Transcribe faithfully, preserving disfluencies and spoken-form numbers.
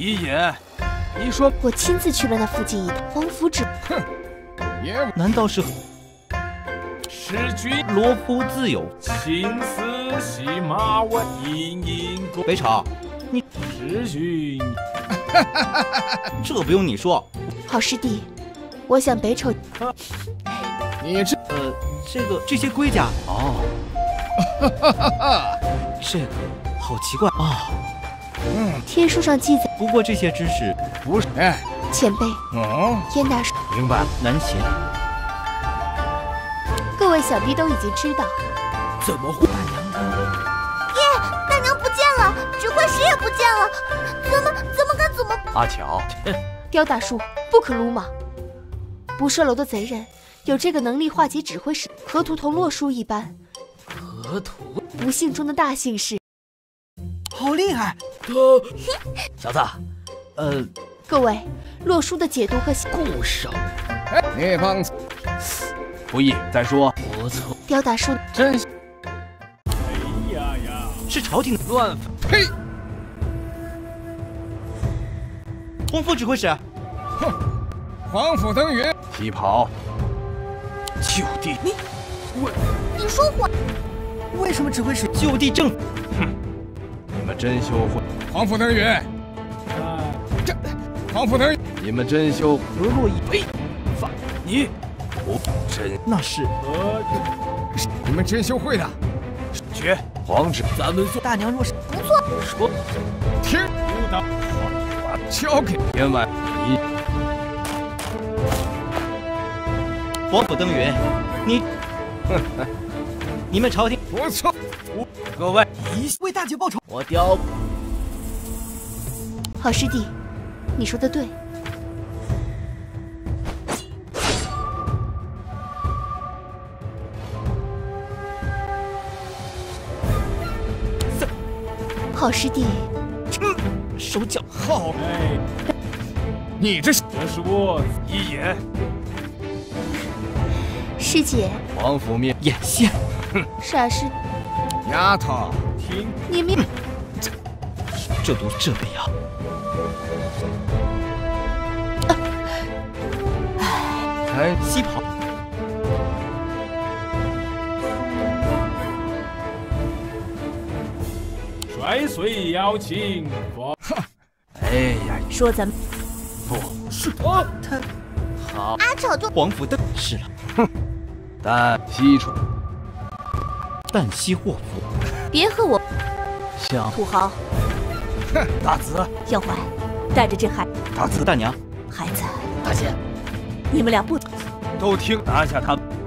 一眼，你说我亲自去了那附近一带，王府指。 哼，也难道是使君罗夫自有？ 青丝洗马尾，隐隐共北草，你使君。 这不用你说。 好师弟，我想北丑。 你这呃，这个这些龟甲哦，这个好奇怪啊。 嗯， 天书上记载， 不过这些知识不是，哎， 前辈哦， 燕大叔， 明白。 难写。 各位想必都已经知道。 怎么会？ 大娘不见了，指挥使也不见了，怎么怎么该怎么？ 阿乔， 刁大叔，不可鲁莽。不射楼的贼人有这个能力化解指挥使，河图同洛书一般。 河图， 不幸中的大幸是， 好厉害！ 他小子，呃， 各位洛书的解读和顾上哎，那帮子不易。再说，不错， 刁大叔真哎呀呀， 是朝廷乱呸！ 洪福指挥使， 哼，皇甫登云， 旗袍，就地你你说谎！ 为什么指挥使就地正？ 你们真羞愧！ 皇甫登云，这皇甫登云， 你们真羞何洛一呸！放你不真那是你们真修会的， 绝皇旨，咱们做大娘若是说听不到，交给天外你皇甫登云，你你们朝廷不错， 各位一为大姐报仇。 我雕好师弟，你说的对。好师弟， 手脚好，你这是这是我一眼师姐， 王府面眼线， 傻师， 丫头， 听你明这毒这味啊！ 才西跑， 摔碎邀请我。哎呀， 说咱们不是他， 他好， 阿丑就皇甫登是了， 但西楚旦夕祸福， 别和我像土豪。 大子， 要坏，带着这孩大子大娘， 孩子， 大姐你们俩不都听拿下他们。